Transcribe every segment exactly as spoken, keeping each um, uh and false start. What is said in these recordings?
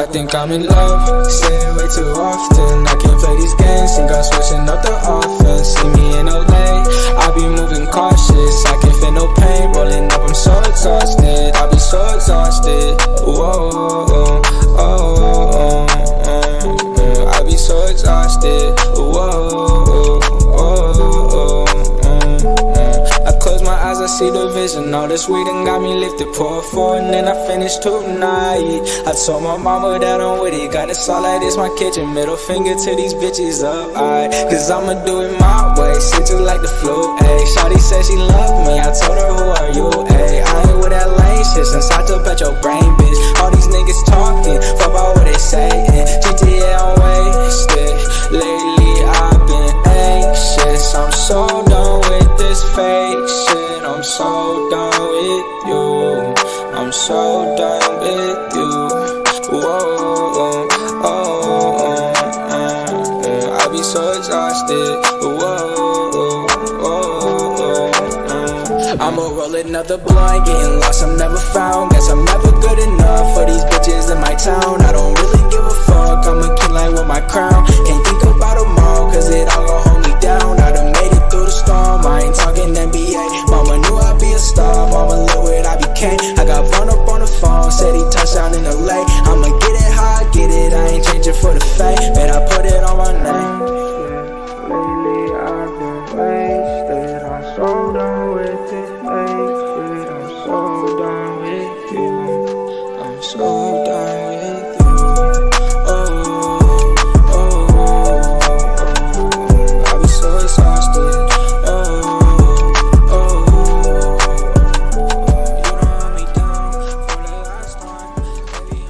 think I'm in love. Say it way too often, I can't play these games. Think I'm switching up the offense. See me in L A, I be moving cautious. I can't feel no pain, rolling up, I'm so exhausted. I be so exhausted. Whoa, oh, oh, oh, oh. I be so exhausted. Whoa, oh, oh, oh, oh. I close my eyes, I see the vision. All this weed and got me lifted. Pour four and then I finish tonight. I told my mama that I'm with it. Got it all like this, my kitchen. Middle finger to these bitches up, aight. Cause I'ma do it my way, shit just like the flu, ayy. Shawty said she love me, I told her who are you, ayy. I ain't with that lame shit since I took at your brain, bitch. All these niggas talking, fuck about what they saying. G T A on wasted. Lately I've been anxious. I'm so done with this fake shit. I'm so done with you. I'm so done with you. Whoa, oh, oh, oh, oh, oh. I be so exhausted. Whoa, oh, oh, oh, oh. I'ma roll another blunt, getting lost, I'm never found. Guess I'm never good enough for these bitches in my town. I don't really give a fuck, I'm a king like with my crown. Can't think about them all, cause it all gon' hold me down. I done made it through the storm, I ain't talking N B A. Mama knew I'd be a star, mama look what I became. I got run up on the phone, said he touched down in L A. I'ma get it how I get it, I ain't changing for the fame. Man, I put it on my name. Lately I've been wasted, I'm so done with it. I'm so done with you. I'm so done with you. Oh, oh, oh, oh. I be so exhausted. Oh, oh, oh, oh. You don't want me down for the last time, baby.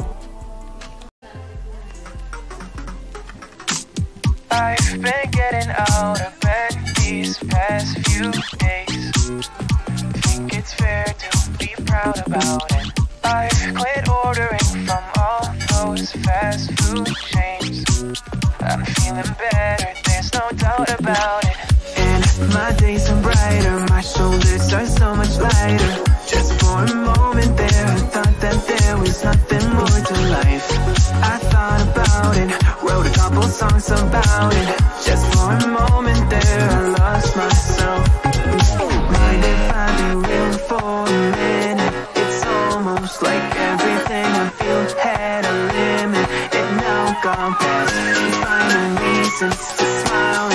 I've been getting out of bed these past few days. Think it's fair to be proud about it. I've quit ordering from all those fast food chains. I'm feeling better, there's no doubt about it. And my days are brighter, my shoulders are so much lighter. Just for a moment there, I thought that there was nothing more to life. I thought about it, wrote a couple songs about it. Just for a moment there, I lost myself. Mind if I do it for a minute? It's almost like everything I feel had a limit. It now gone past, finding reasons to smile.